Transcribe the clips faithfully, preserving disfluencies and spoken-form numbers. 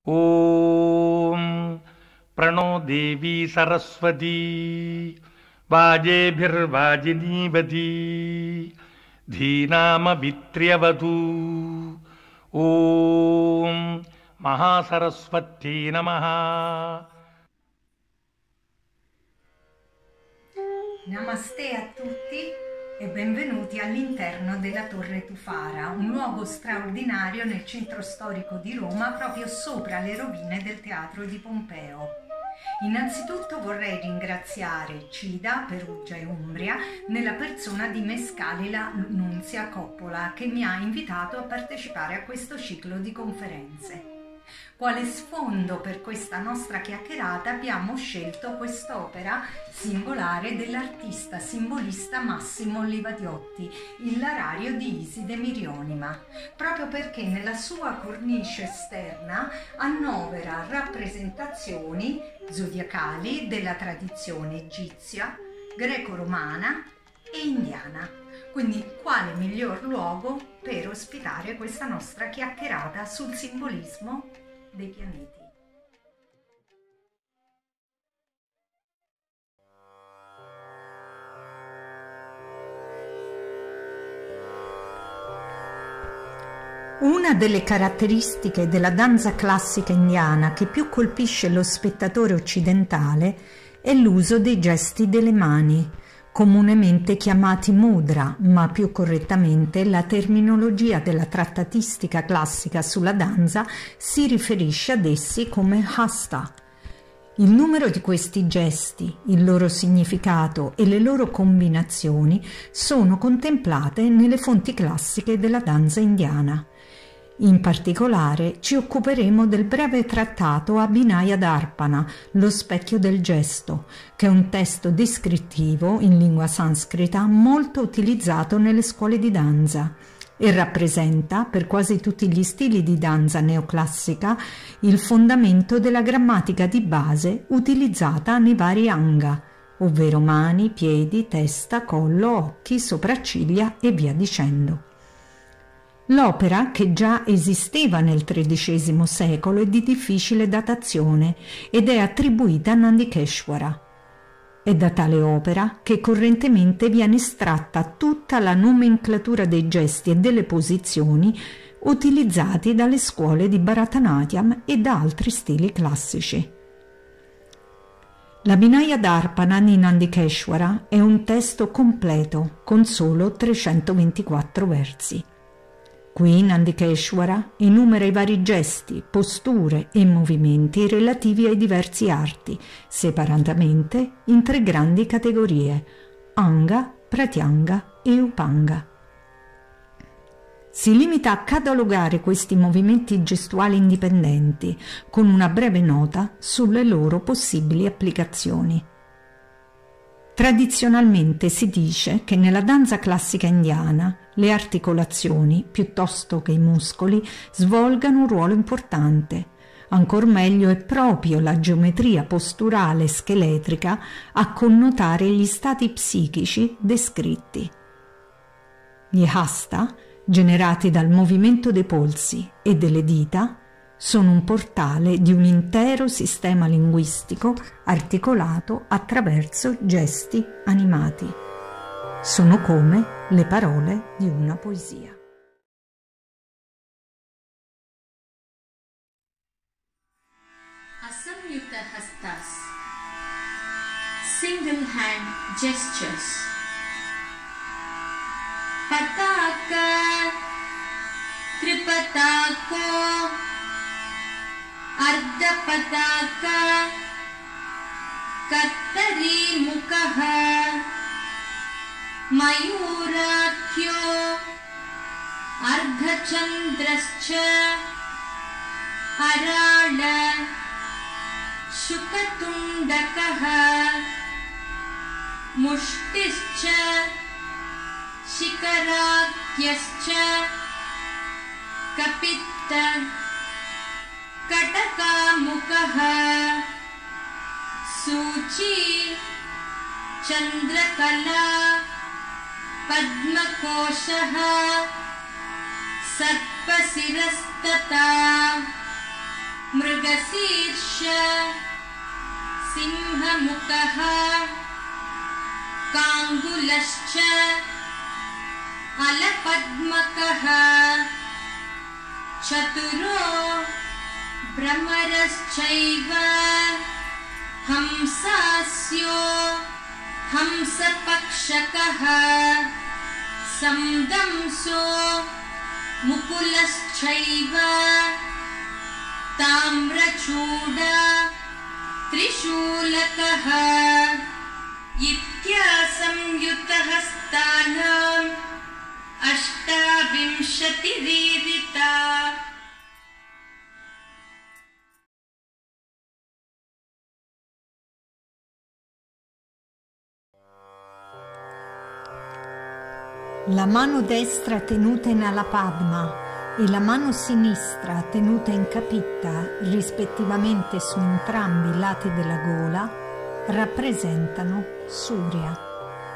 ॐ प्रणो देवी सरस्वती वाजेभिर्वाजिनीवती धीनामभित्र्यवतु। ॐ महासरस्वत्यै नमः। Namaste a tutti e benvenuti all'interno della Torre Tufara, un luogo straordinario nel centro storico di Roma, proprio sopra le rovine del Teatro di Pompeo. Innanzitutto vorrei ringraziare Cida, Perugia e Umbria, nella persona di Mescalila Nunzia Coppola, che mi ha invitato a partecipare a questo ciclo di conferenze. Quale sfondo per questa nostra chiacchierata abbiamo scelto quest'opera singolare dell'artista simbolista Massimo Livadiotti, il Larario di Iside Mirionima, proprio perché nella sua cornice esterna annovera rappresentazioni zodiacali della tradizione egizia, greco-romana e indiana. Quindi quale miglior luogo per ospitare questa nostra chiacchierata sul simbolismo dei pianeti. Una delle caratteristiche della danza classica indiana che più colpisce lo spettatore occidentale è l'uso dei gesti delle mani, comunemente chiamati mudra, ma più correttamente la terminologia della trattatistica classica sulla danza si riferisce ad essi come hasta. Il numero di questi gesti, il loro significato e le loro combinazioni sono contemplate nelle fonti classiche della danza indiana. In particolare ci occuperemo del breve trattato Abhinaya Darpana, lo specchio del gesto, che è un testo descrittivo in lingua sanscrita molto utilizzato nelle scuole di danza e rappresenta, per quasi tutti gli stili di danza neoclassica, il fondamento della grammatica di base utilizzata nei vari anga, ovvero mani, piedi, testa, collo, occhi, sopracciglia e via dicendo. L'opera, che già esisteva nel tredicesimo secolo, è di difficile datazione ed è attribuita a Nandikeshwara. È da tale opera che correntemente viene estratta tutta la nomenclatura dei gesti e delle posizioni utilizzati dalle scuole di Bharatanatyam e da altri stili classici. L'Abhinaya Darpana di Nandikeshwara è un testo completo con solo trecentoventiquattro versi. Qui Nandikeshwara enumera i vari gesti, posture e movimenti relativi ai diversi arti, separatamente in tre grandi categorie: Anga, Pratyanga e Upanga. Si limita a catalogare questi movimenti gestuali indipendenti, con una breve nota sulle loro possibili applicazioni. Tradizionalmente si dice che nella danza classica indiana le articolazioni, piuttosto che i muscoli, svolgano un ruolo importante. Ancor meglio è proprio la geometria posturale scheletrica a connotare gli stati psichici descritti. Gli hasta, generati dal movimento dei polsi e delle dita, sono un portale di un intero sistema linguistico articolato attraverso gesti animati. Sono come le parole di una poesia. Asamyuta hastas, single hand gestures. Pataka, tripatako, Ardha Pataka, Kattari Mukaha, Mayurakyo, Ardha Chandrascha, Arada, Shukatundakaha, Mushtischa, Shikarakyascha, Kapitta, Kataka Mukaha, Suchi, Chandrakala, Padmakoshaha, Sarpasirastata, Mrigashirsha सिंहमुखः काङ्गुलश्च अलपद्मकः चतुरो भ्रमरश्चैव हंसास्यो हंसपक्षकः संदंसो मुकुलश्चैव ताम्रचूड त्रिशूलकः इत्यासंयुतहस्तानाम् अष्टाविंशतिरीरिता। La mano destra tenuta in Alapadma e la mano sinistra tenuta in Kapita, rispettivamente su entrambi i lati della gola, rappresentano Surya.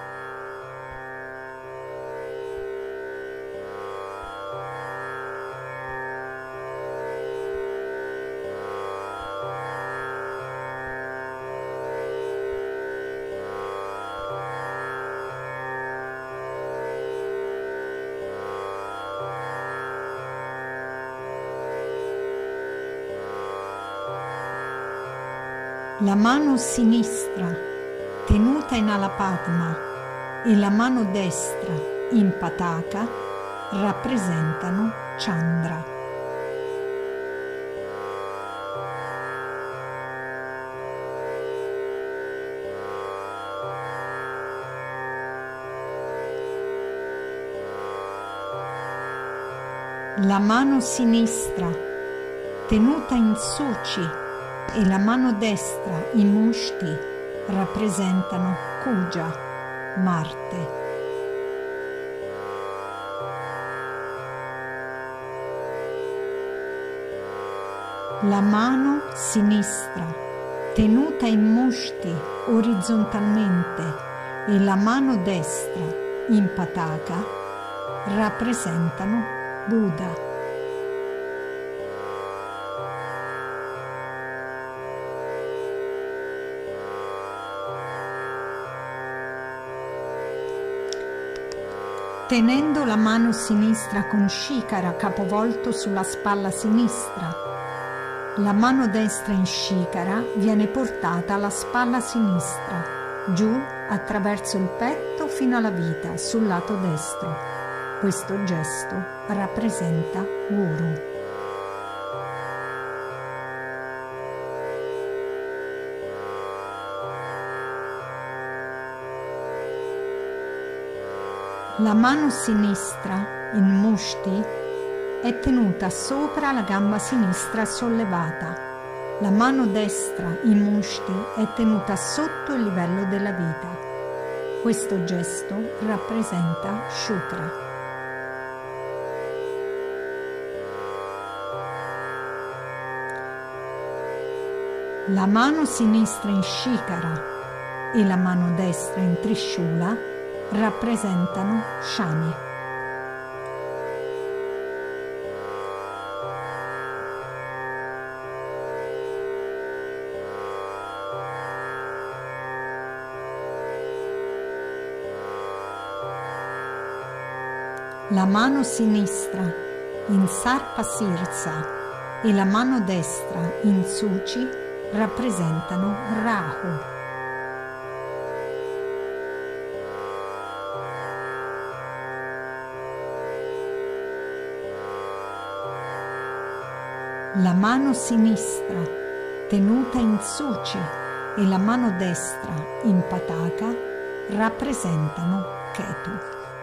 La mano sinistra tenuta in Alapadma e la mano destra in Pataka rappresentano Chandra. La mano sinistra tenuta in Suci e la mano destra in Mushti rappresentano Kuja, Marte. La mano sinistra tenuta in Mushti orizzontalmente e la mano destra in Pataka rappresentano Buddha. Tenendo la mano sinistra con Shikara capovolto sulla spalla sinistra, la mano destra in Shikara viene portata alla spalla sinistra, giù attraverso il petto fino alla vita sul lato destro. Questo gesto rappresenta Guru. La mano sinistra, in Mushti, è tenuta sopra la gamba sinistra sollevata. La mano destra, in Mushti, è tenuta sotto il livello della vita. Questo gesto rappresenta Shukra. La mano sinistra in Shikara e la mano destra in Trishula rappresentano Shani. La mano sinistra in Sarpa Sirsa e la mano destra in Suci rappresentano Rahu. La mano sinistra tenuta in Suci e la mano destra in Pataka rappresentano Ketu.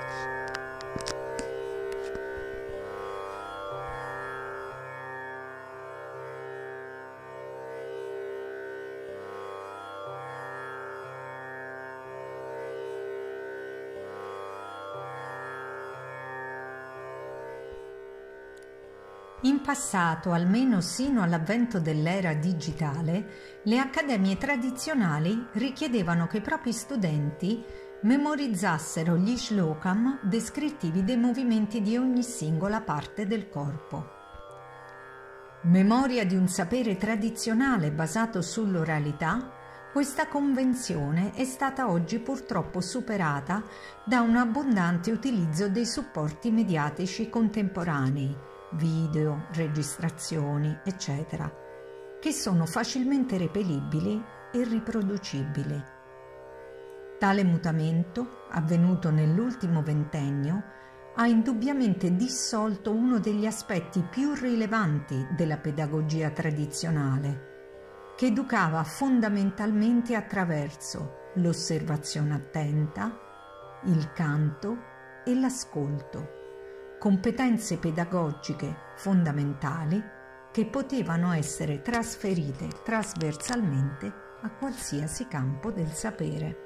In passato, almeno sino all'avvento dell'era digitale, le accademie tradizionali richiedevano che i propri studenti memorizzassero gli shlokam descrittivi dei movimenti di ogni singola parte del corpo. Memoria di un sapere tradizionale basato sull'oralità, questa convenzione è stata oggi purtroppo superata da un abbondante utilizzo dei supporti mediatici contemporanei, video, registrazioni, eccetera, che sono facilmente reperibili e riproducibili. Tale mutamento, avvenuto nell'ultimo ventennio, ha indubbiamente dissolto uno degli aspetti più rilevanti della pedagogia tradizionale, che educava fondamentalmente attraverso l'osservazione attenta, il canto e l'ascolto, competenze pedagogiche fondamentali che potevano essere trasferite trasversalmente a qualsiasi campo del sapere.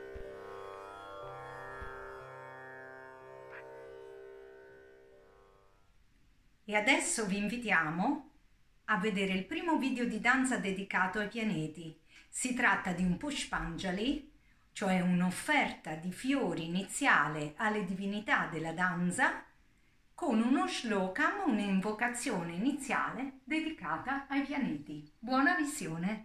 E adesso vi invitiamo a vedere il primo video di danza dedicato ai pianeti. Si tratta di un Pushpanjali, cioè un'offerta di fiori iniziale alle divinità della danza, con uno shlokam, un'invocazione iniziale dedicata ai pianeti. Buona visione!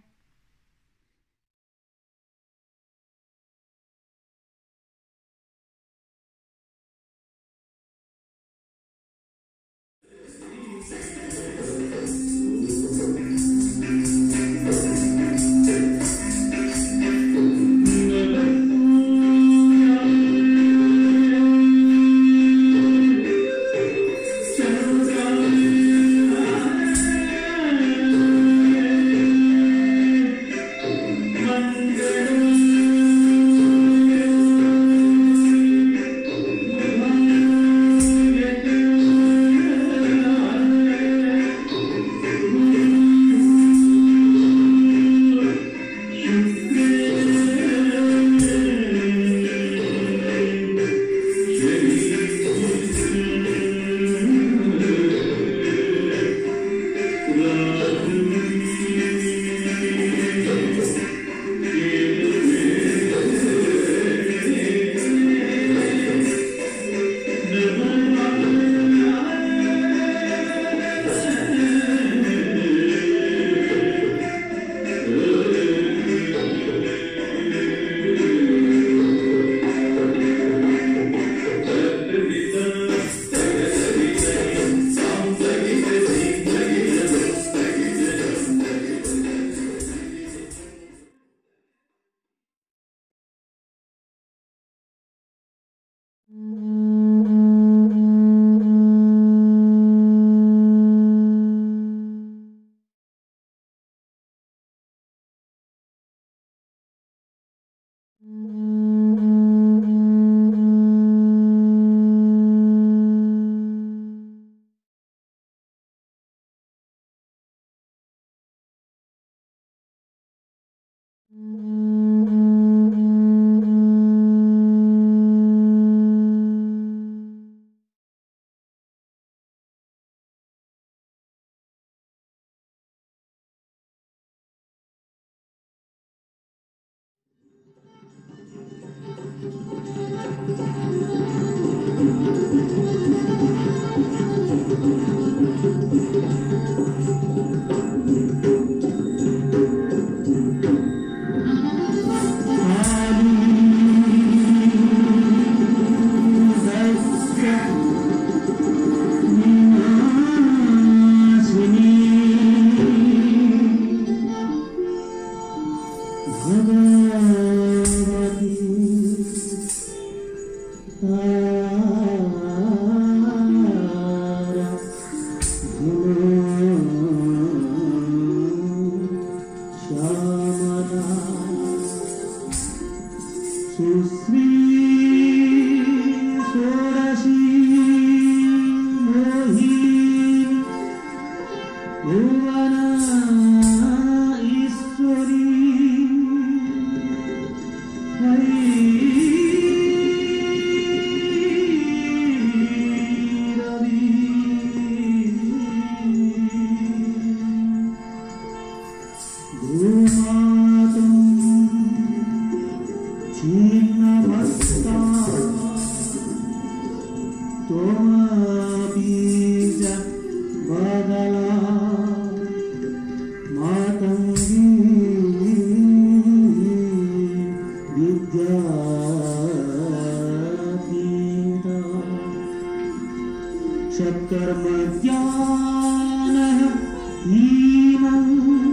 कर्मज्ञानः हीनं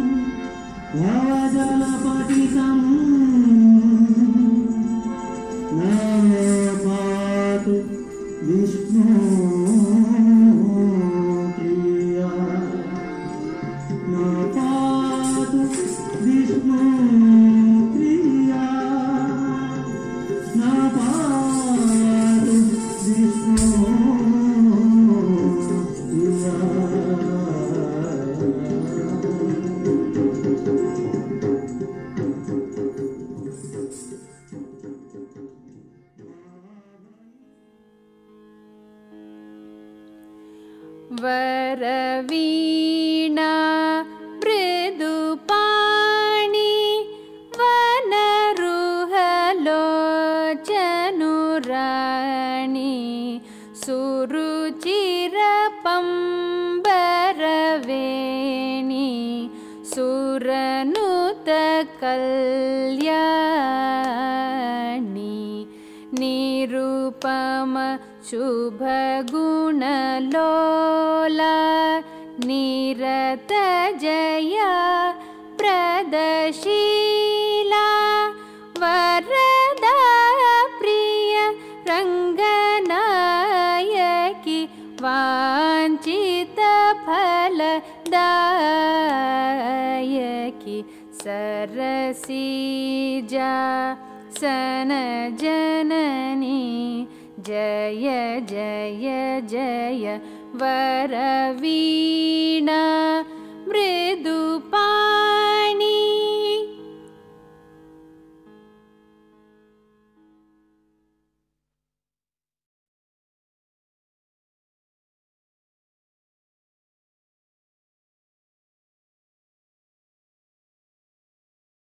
भवजलपतितम् न पातु विष्णु प्रिया न पातु विष्णु प्रिया न पातु विष्णु प्रिया। वरवीणा मृदुपाणि वनरुहलोचनुराणि सुरुचिरपम्बरवेणि सुरनुतकल्याणि निरुपम शुभगुणलोला निरतजया प्रदशीला वरदा प्रिय रङ्गनायकि वाञ्छितफलदायकि सरसीजा सनजननी जय जय जय वरवीणा।